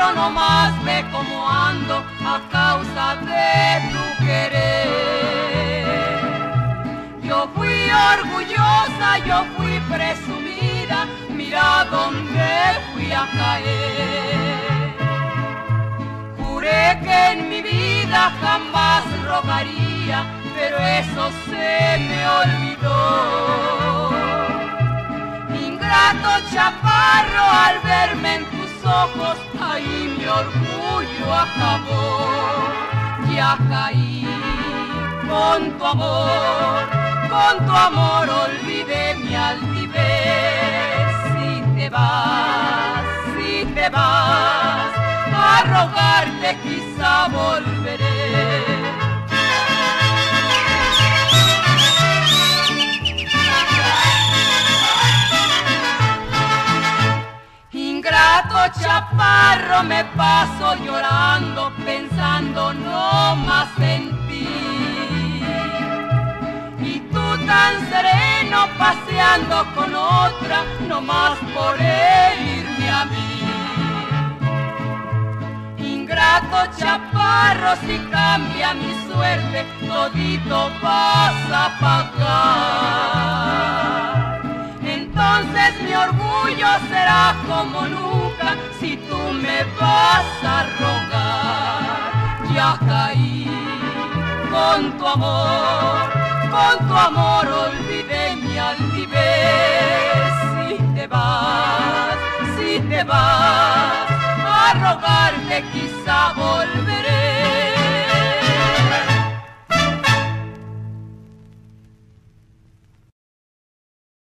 chaparro, nomás ve cómo ando a causa de tu querer. Yo fui orgullosa, yo fui presumida, mira dónde fui a caer. Juré que en mi vida jamás rogaría, pero eso se me olvidó. Ingrato chaparro, al verme en tus ojos, ahí mi orgullo acabó. Ya caí con tu amor olvidé mi altivez. Si te vas, a rogarte quizá volveré. Ingrato chaparro, me paso llorando, pensando no más en ti. Y tú tan sereno, paseando con otra, no más por herirme a mí. Ingrato chaparro, si cambia mi suerte, todito vas a pagar. Entonces mi orgullo será como nunca si tú me vas a rogar. Ya caí con tu amor olvidé mi altivez. Si te vas, a rogarte quizá volveré.